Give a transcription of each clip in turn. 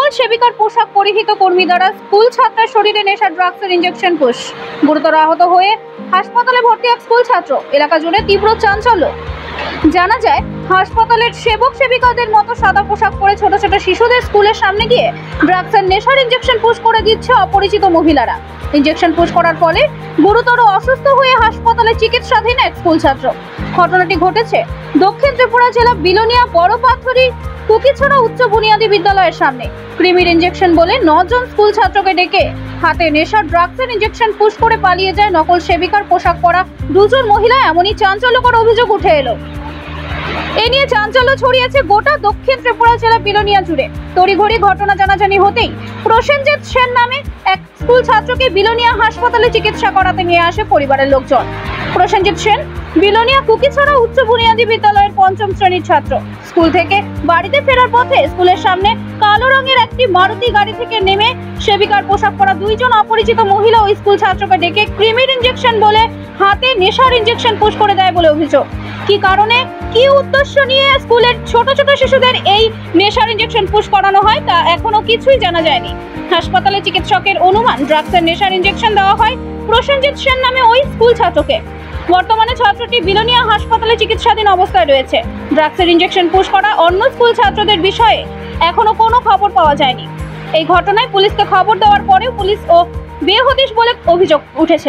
নকল সেবিকার পোশাক পরিহিত কর্মী দ্বারা স্কুল ছাত্রের শরীরে নেশা ড্রাগসের ইনজেকশন পুশ। গুরুতর আহত হয়ে হাসপাতালে ভর্তি এক স্কুল ছাত্র। এলাকা জুড়ে তীব্র চাঞ্চল্য। জানা যায়, হাসপাতালের সেবক সেবিকাদের মতো সাদা পোশাক পরে ছোট ছোট শিশুদের স্কুলের সামনে গিয়ে ড্রাগসের নেশার ইনজেকশন পুশ করে দিচ্ছে অপরিচিত মহিলারা। ইনজেকশন পুশ করার ফলে গুরুতর অসুস্থ হয়ে হাসপাতালে চিকিৎসাধীন এক স্কুল ছাত্র। ঘটনাটি ঘটেছে দক্ষিণ ত্রিপুরা জেলা বিলোনিয়া বড় পাথরি কুকিছড়া উচ্চ বুনিয়াদী বিদ্যালয়ের সামনে। ক্রিমির ইনজেকশন বলে 9 জন স্কুল ছাত্রকে ডেকে হাতে নেশার ড্রাগসের ইনজেকশন পুশ করে পালিয়ে যায় নকল সেবিকার পোশাক পরা 2 জন মহিলা। এমনই চাঞ্চল্যকর অভিযোগ উঠে এলো। এ নিয়ে চাঞ্চল্য ছড়িয়েছে গোটা দক্ষিণ ত্রিপুরা জেলা বিলোনিয়া জুড়ে। তড়িঘড়ি ঘটনা জানাজানি হতেই প্রসেনজিৎ সেন নামে এক স্কুল ছাত্রকে বিলোনিয়া হাসপাতালে চিকিৎসা করাতে নিয়ে আসে পরিবারের লোকজন। প্রসেনজিৎ সেন বিলোনিয়া কুকিছড়া উচ্চ বুনিয়াদী বিদ্যালয়ের 5ম শ্রেণীর ছাত্র। স্কুল থেকে বাড়িতে ফেরার পথে স্কুলের সামনে কালো রঙের একটি মারুতি গাড়ি থেকে নেমে সেবিকার পোশাক পরা 2 জন অপরিচিত মহিলা ওই স্কুল ছাত্রকে ডেকে ক্রিমির ইনজেকশন বলে হাতে নেশার ইনজেকশন পুশ করে দেয় বলে অভিযোগ। কি কারণে, কি উদ্দেশ্য নিয়ে স্কুলের ছোট ছোট শিশুদের এই নেশার ইনজেকশন পুশ করানো হয় তা এখনো কিছুই জানা যায়নি। হাসপাতালে চিকিৎসকের অনুমান ড্রাগসের নেশার ইনজেকশন দেওয়া হয় প্রসেনজিৎ সেন নামে ওই স্কুল ছাত্রকে। বর্তমানে ছাত্রটি বিলোনিয়া হাসপাতালে চিকিৎসাধীন অবস্থায় রয়েছে। ড্রাগসের ইনজেকশন পুশ করা অন্য স্কুল ছাত্রদের বিষয়ে এখনো কোনো খবর পাওয়া যায়নি। এই ঘটনায় পুলিশকে খবর দেওয়ার পরেও পুলিশ ও বেহদিশ বলে অভিযোগ উঠেছে।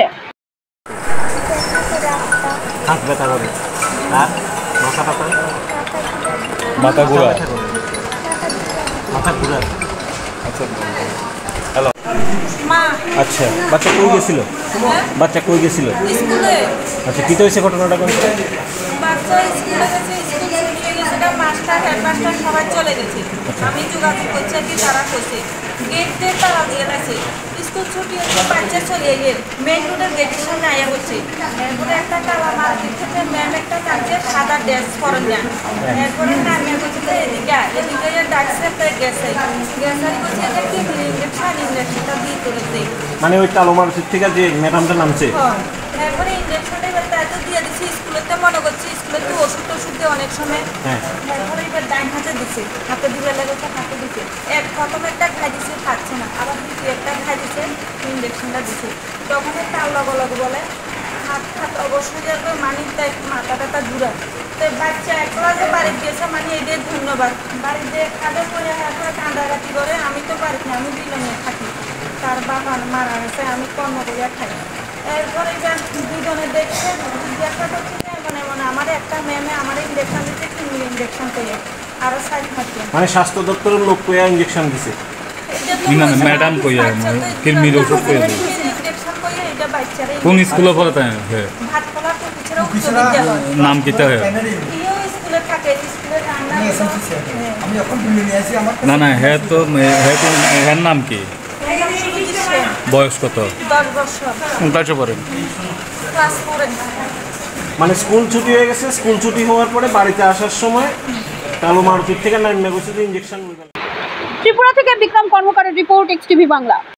আচ্ছা, বাচ্চা কই গেছিল? বাচ্চা কই গেছিল? স্কুলে। আচ্ছা, কি হয়েছে ঘটনাটা? কোন বাচ্চা স্কুলে গেছে, স্কুল ছুটি হয়ে গেছে, মাস্টার হেডমাস্টার সবাই চলে গেছে। আমি যোগাযোগ করছি কি তারা করছে গেট দিয়ে তারা দিয়ে গেছে। স্কুল ছুটি হয়েছে, বাচ্চা চলে গিয়ে মেইন রোডের গেটের সামনে আয়া করছে। এরপরে একটা কালা মার্কেট থেকে ম্যাম একটা কাছে সাদা ড্রেস পরেন না। এরপরে নামিয়ে করছে তো এদিকে ডাকছে গেছে গেছারি করছে এটা কি ইঞ্জেকশনটা দিয়ে করেছে। মানে ওই কালো মার্কেট থেকে যে ম্যাডামটা নামছে, এরপরে ইঞ্জেকশনটা এবার তাই তো দিয়ে দিচ্ছি। স্কুলেতে মনে করছি স্কুলে তো ওষুধ দিয়ে অনেক সময়। এরপরে এবার ডাইন হাতে দিচ্ছে, হাতে দিবে লেগেছে, হাতে দিচ্ছে। প্রথম একটা খাই দিচ্ছে, খাচ্ছে না, আবার দ্বিতীয় একটা খাই দিচ্ছে, ইঞ্জেকশনটা দিচ্ছে। তখন একটা লগ বলে হাত অবশ্যই যাবে মানির দেয়, মাথা টাথা ঘুরা। তো বাচ্চা একলা যে বাড়িতে গেছে মানে এদের ধন্যবাদ। বাড়িতে খাবে পরে এরপরে কান্দাকাটি করে। আমি তো বাড়িতে না, আমি বিলনে থাকি, তার বাবা মারা গেছে, আমি কর্ম করিয়া খাই। এরপরে দুজনে দেখছে জিজ্ঞাসা করছে মানে আমার একটা ম্যামে আমার ইঞ্জেকশন দিচ্ছে, কিডনি ইঞ্জেকশন করে আরো 60 থাকে। মানে স্বাস্থ্য দপ্তরের লোক কইয়া ইঞ্জেকশন দিছে। ম্যাডাম কইয়া কিডনির ওষুধ কইয়া ইঞ্জেকশন কইয়া এটা বাচ্চারে কোন স্কুলে পড়ে তাই ভাতকলা তো পিছরে উচ্চ বিদ্যালয় নাম কি তাই? ইও স্কুলে থাকে, স্কুলে রান্না আমি এখন বিলে নিয়ে আসি আমার না হ্যাঁ নাম কি? বয়স কত? 10 বছর। ক্লাসে পড়ে? ক্লাস 4। মানে স্কুল ছুটি হয়ে গেছে, স্কুল ছুটি হওয়ার পরে বাড়িতে আসার সময় কালো মারুতি থেকে নামিয়ে গেছে ইঞ্জেকশন। ত্রিপুরা থেকে বিক্রম কর্মকারের রিপোর্ট, এক্সটিভি বাংলা।